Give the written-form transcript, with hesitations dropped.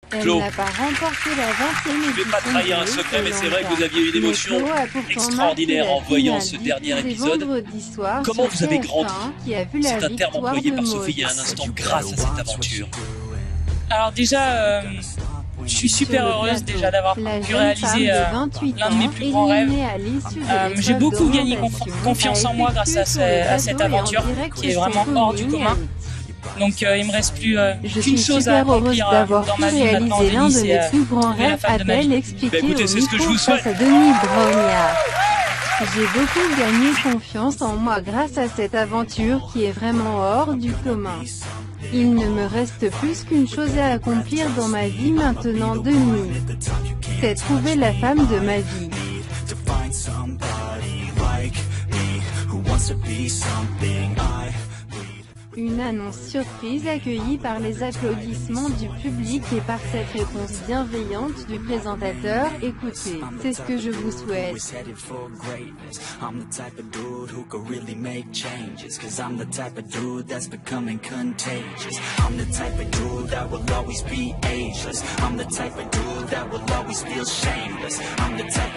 Elle Claude, n'a pas remporté la 20e je ne vais pas édition trahir un de secret, mais c'est vrai que Koh-Lanta. vous aviez une émotion Mais Claude a pourtant extraordinaire marqué en la voyant finale ce diffusée dernier épisode. vendredi soir Comment sur vous avez grandi? TF1, qui a vu la C'est un terme victoire employé de par Maud. Sophie il y a un instant grâce à cette aventure. Alors déjà, je suis super Sur le heureuse plateau, déjà d'avoir la pu jeune réaliser femme de 28 l'un de mes ans, plus grands rêves. éliminée à l'issue de J'ai l'épreuve beaucoup gagné d'orientation, confiance a en moi grâce effectué à sur le cette plateau et en aventure direct qui est sur vraiment hors du Combini commun. Haït. Donc il me reste plus Je qu'une suis chose à super heureuse accomplir d'avoir dans pu ma vie maintenant, réaliser l'un Denis, de mes c'est plus grands trouver la rêves, femme de ma a-t-elle vie. expliqué Écoutez, au c'est ce que je micro vous face souhaite. à Denis Brognard. J'ai beaucoup gagné confiance en moi grâce à cette aventure qui est vraiment hors du commun. Il ne me reste plus qu'une chose à accomplir dans ma vie maintenant, Denis. C'est trouver la femme de ma vie. Une annonce surprise accueillie par les applaudissements du public et par cette réponse bienveillante du présentateur. Écoutez, c'est ce que je vous souhaite. I'm the type of dude who could really make changes, 'cause I'm the type of dude that's becoming contagious. I'm the type of dude that will always be ageless. I'm the type of dude that will always feel shameless. I'm the type